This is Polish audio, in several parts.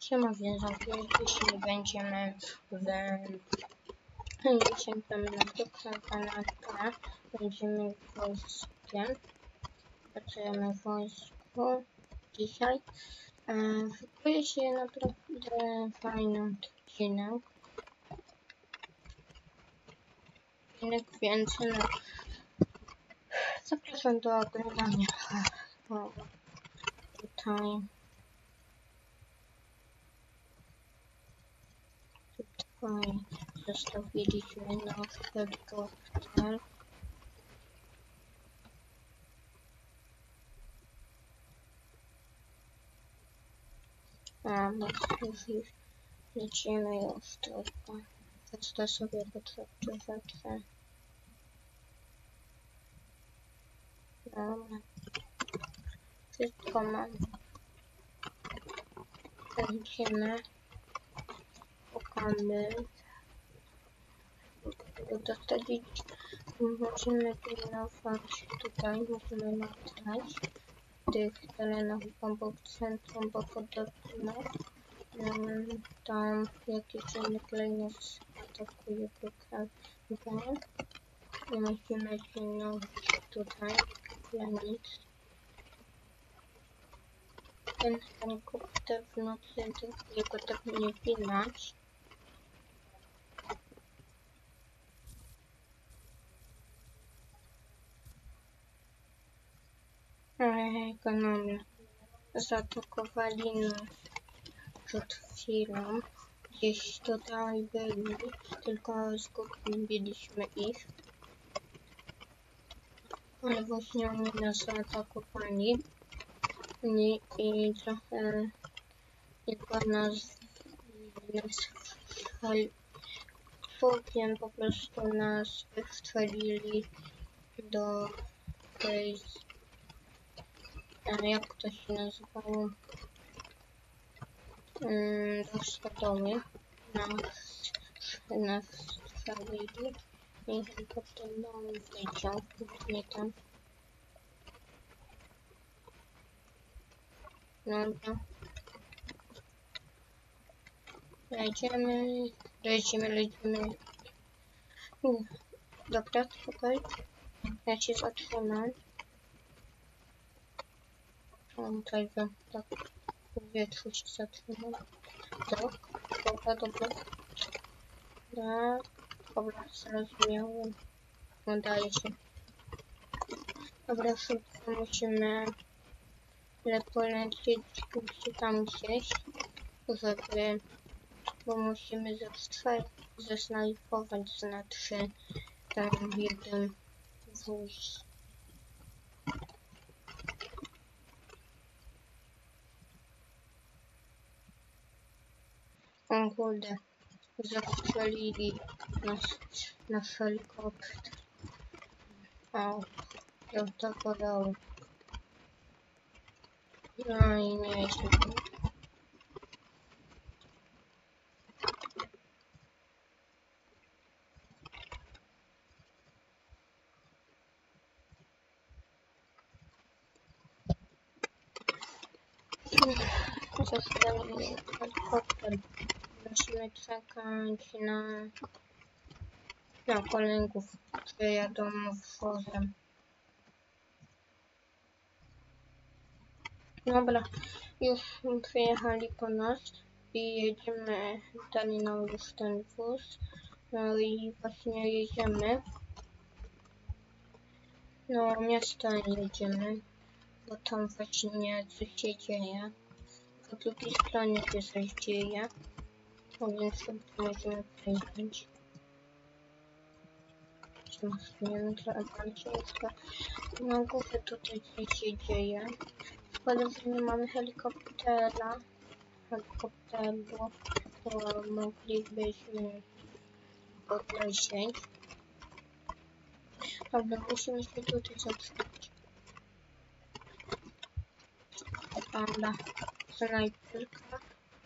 Siema więzonki, dzisiaj będziemy sięgamy na kanapę, będziemy wojskiem, pracujemy w wojsku dzisiaj. Szykuje się naprawdę fajny odcinek, więc no, zapraszam do oglądania. Tutaj zostawiliśmy nasz helikopter. No już lecimy już tylko. Zacznę sobie potrzebne rzeczy. Dobra. Wszystko mam. Będziemy. Szukamy. Dostawić. Musimy pilnować tutaj. Musimy latać w tych terenach obok centrum, bo podobno tam jakieś inne klejny atakuje PKB. I musimy pilnować tutaj granic. Ten helikopter w nocy jego tak nie widać. Ekonomia. Zaatakowali nas przed chwilą. Gdzieś tutaj byli, tylko zgubiliśmy ich. Ale właśnie oni nas zaatakowali. I trochę tylko nas po prostu nas wystrzelili do tej, jak to się nazywało, do stodoły. Nas strzelili i helikopter leciał nie tam. Dobra. Lecimy. Dobra, spokojnie. Ja się zatrzymam. Tutaj tak w wietrzu się zatrzymam. Dobra. Dobra, zrozumiałem. Udaje się. Dobra, szybko musimy polecieć tam gdzieś, bo musimy zesnajpować, znaczy tam jeden wóz. O kurde, zastrzelili nasz helikopter. O, ja to podało. No i nie jest. Zostawili helikopter. Musimy czekać na kolegów, którzy jadą wozem. Dobra, już przyjechali po nas i jedziemy dalej na już ten wóz. No i właśnie jedziemy. No miasta jedziemy, bo tam właśnie coś się dzieje. Po drugiej stronie się coś dzieje, no więc szybko musimy przejechać. Nie wiem, co bardziej na górze tutaj coś się dzieje. Szkoda, że nie mamy helikopteru, to moglibyśmy podlecieć. Dobra, musimy się tutaj zatrzymać. Dobra, snajperka.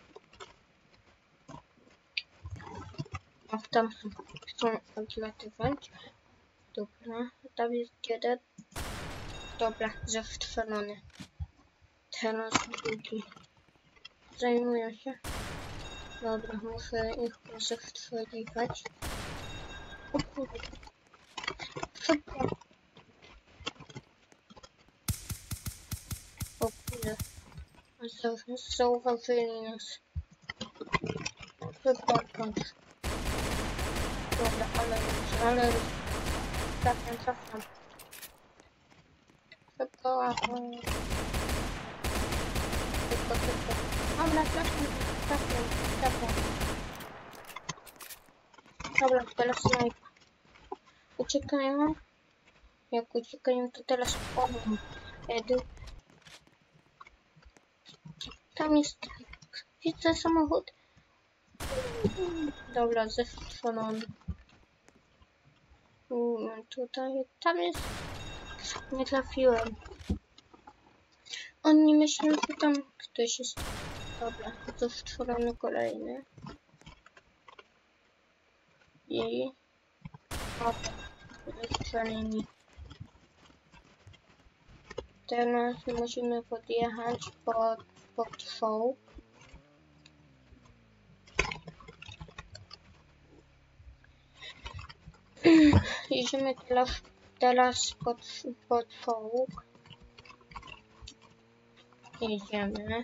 Tam chcą odlatywać. Dobra, tam jest jeden. Dobra, zastrzelony. Teraz drugi. zajmują się. Dobra, muszę ich postrzeliwać. O kurde. Szybko. O kurde. Zauważyli nas. Szybko kończ. Dobra, ale... Trafiam. Szybko. Dobra, trafiam. Dobra, teraz snajpa. Uciekają. Jak uciekają, to teraz powiem. Tam jest... Widzę samochód. Dobra, zestrzelony. Tutaj... Tam jest... Nie trafiłem. Oni myślą, że tam ktoś jest. Dobra, zestrzelony kolejny. I... Zestrzeleni. Teraz musimy podjechać pod czołg. Jedziemy teraz pod czołg. Jedziemy.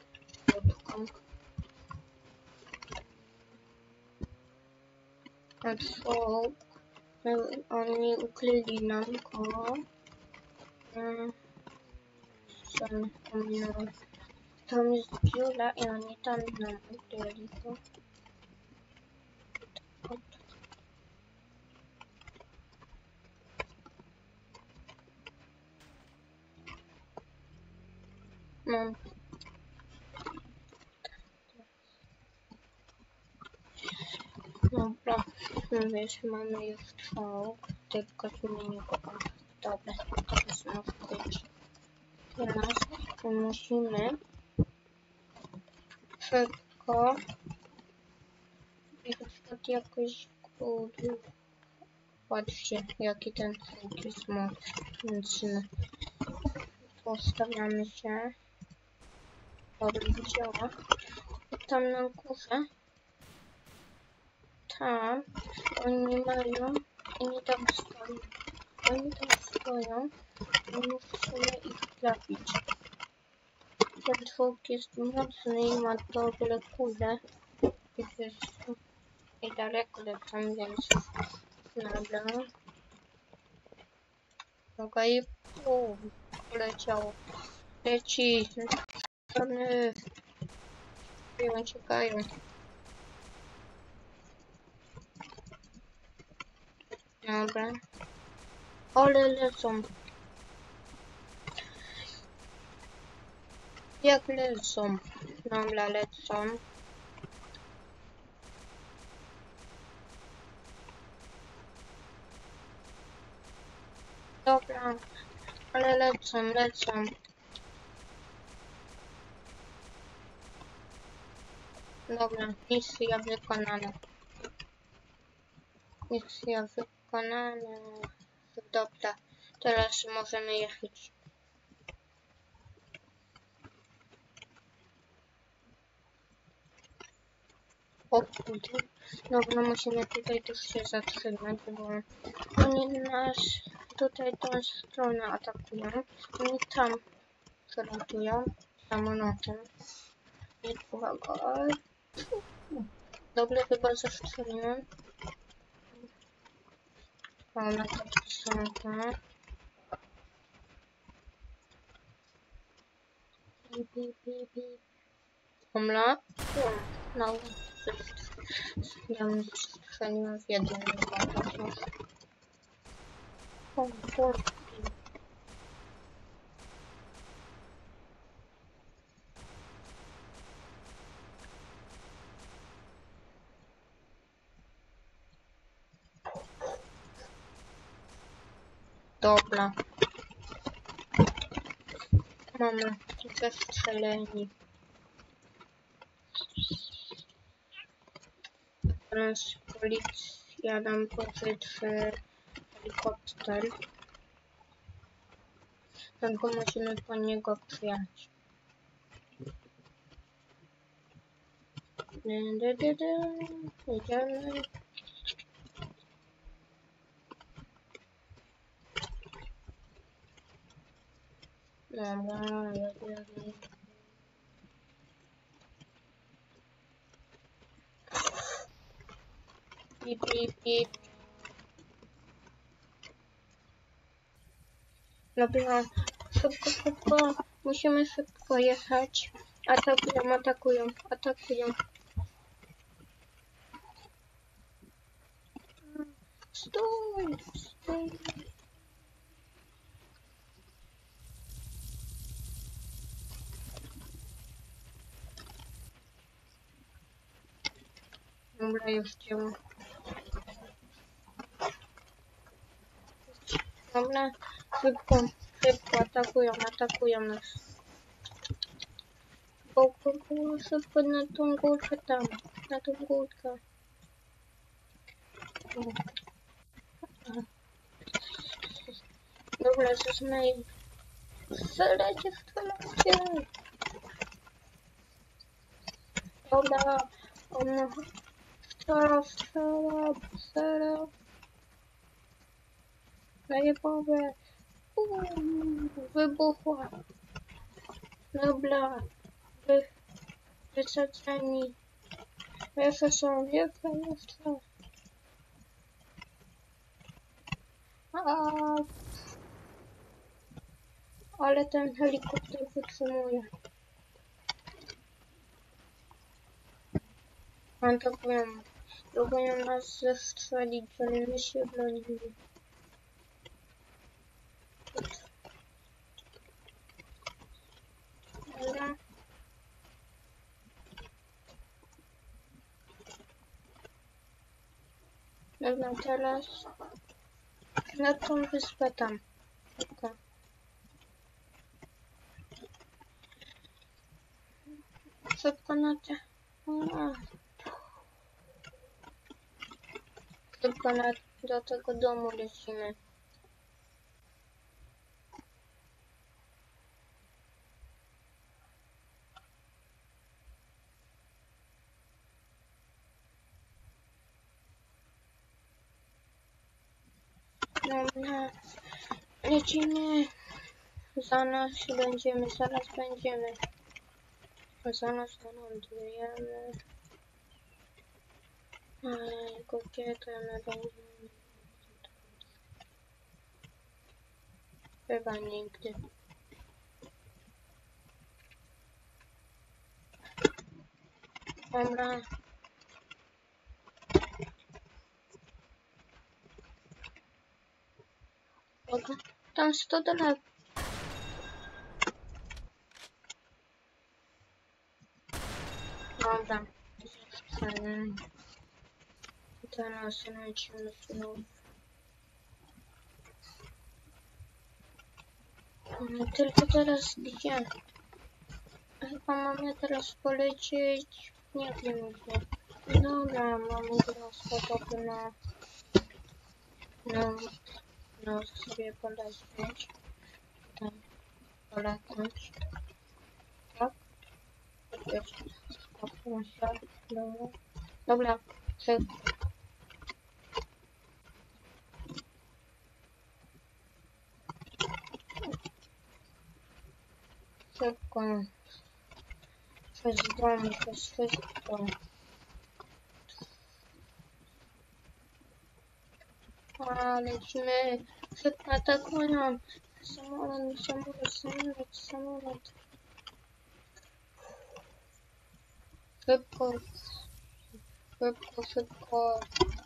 Pod czołg. Oni ukryli nam go. Tam jest dziura i oni tam nam ukryli go. Mam. Dobra, wiesz, mamy już czołg, tylko zmienię go. Dobra, teraz może być. Teraz musimy szybko ich jakoś patrzcie, jaki ten czołg jest mocny. Postawiamy się. Dobra, działa. Tam na górze. Tam oni mają, oni tam stoją i musimy ich trafić. Ten czołg jest mocny i ma dobre kule i daleko lecą, więc dobra. Dobra i poleciał. Leci. Uciekają. Dobra. Ale lecą. Jak lecą? Dobra, lecą. Dobra. Ale lecą. Dobra, misja wykonana. Dobra, teraz możemy jechać. O kurde. Dobra, musimy tutaj też się zatrzymać, bo oni nas tutaj tą stronę atakują. Oni tam przelatują samolotem. Więc uwaga. Dobra, chyba zastrzeliłem. O, na to pisankę. Omla. No, ja strzeliłem w jeden. O, kurde. Dobra. Mamy zestrzeleni. Teraz policja nam pożyczy helikopter. Tylko musimy po niego przyjechać. Idziemy. Dobra, jedziemy. Pip, pip, pip. Dobra, szybko, szybko. Musimy szybko jechać. Atakują, atakują, atakują. Stój, stój. Dobra, już działa. Dobra, szybko, szybko, atakują nas. Go, szybko na tą górkę tam, na tą górkę. Dobra, zaczynaj. Strzelajcie. Dobra, on strzela. Zajebawe. Wybuchła. Dobra, wysadzeni. Jeszcze są, jeszcze. Ale ten helikopter wytrzymuje. Próbują nas zestrzelić, ale my się bronimy. Dobra. Dobra, teraz na tą wyspę tam. Okay. Szybko na te... Szybko do tego domu lecimy. Dobra, lecimy. Zaraz będziemy. Zaraz lądujemy. Tylko gdzie to my będziemy? Chyba nigdy. Dobra. Tam 100 dolarów. Dobra. Teraz lecimy znów. Tylko teraz gdzie? Chyba mamy teraz polecieć. Nie wiem gdzie. Dobra, mamy teraz podobno no sobie polecieć. Tutaj polatać. Tak? Dobra, szybko. Przez dom, przez wszystko. Lecimy. Szybko atakują. Samolot. Szybko.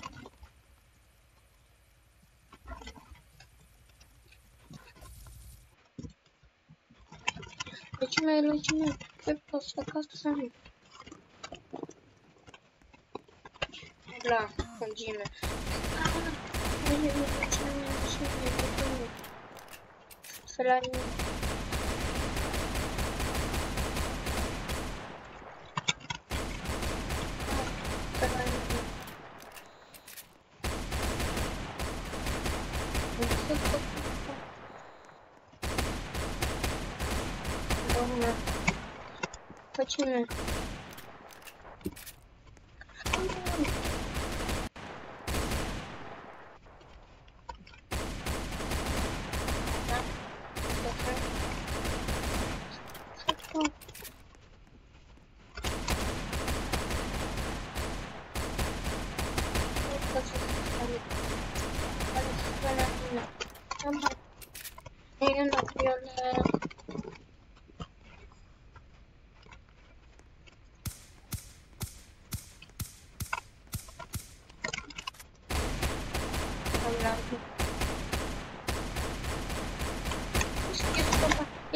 Lecimy. Szybko, z zakazem. Dobra, wchodzimy. Lecimy. Strzelanie. Dobra. Chodźmy.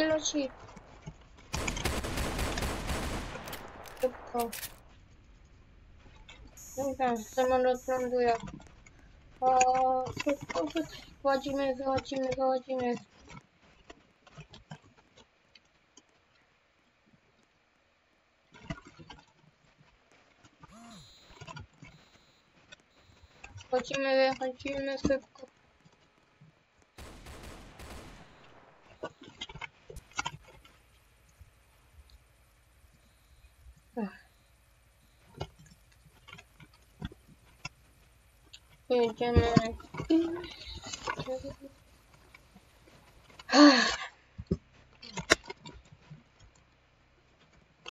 leci. Szybko. Dobra, samolot ląduje. O, szybko, wychodzimy. Wychodzimy szybko. Jedziemy.